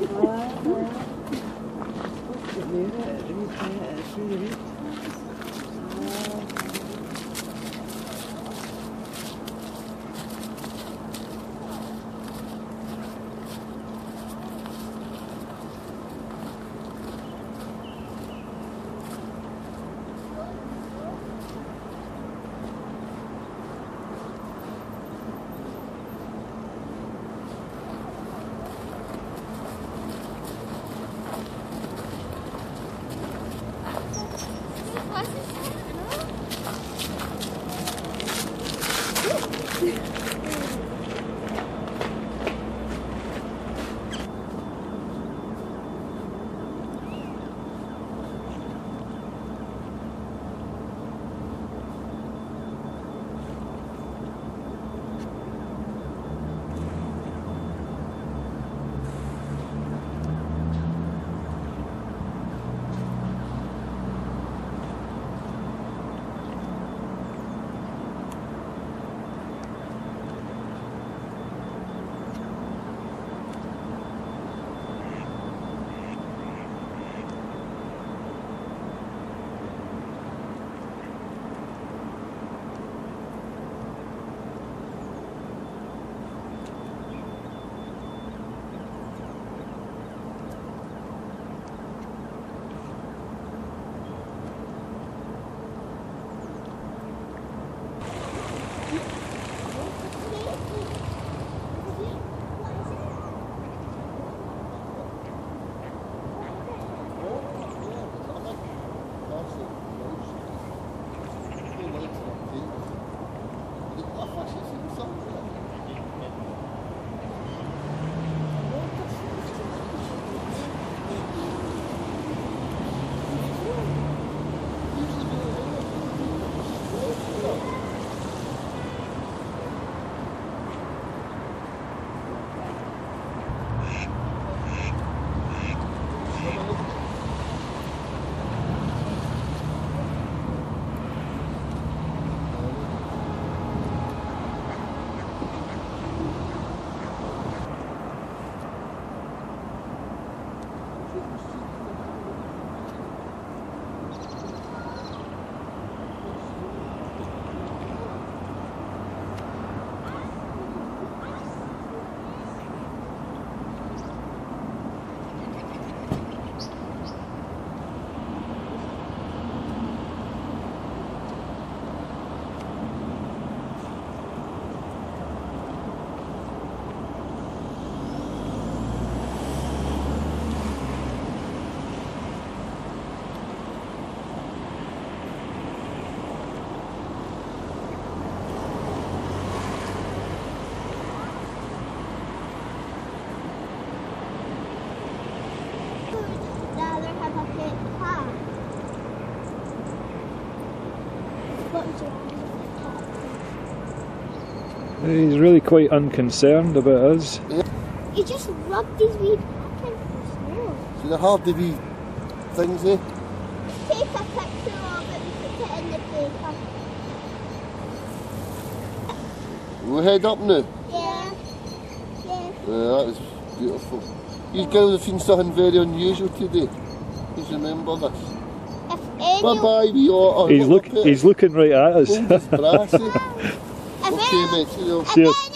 He's really quite unconcerned about us. Yeah. He just rubbed his wee back into the snow. So they're hard to wee things, eh? Take a picture of it and put it in the paper. We'll head up now. Yeah. Yeah. That was beautiful. You girls have seen something very unusual today. Please remember this. Bye bye, wee Otter. He's looking right at us. Hold his brass, eh? Okay, mate. See you. Cheers.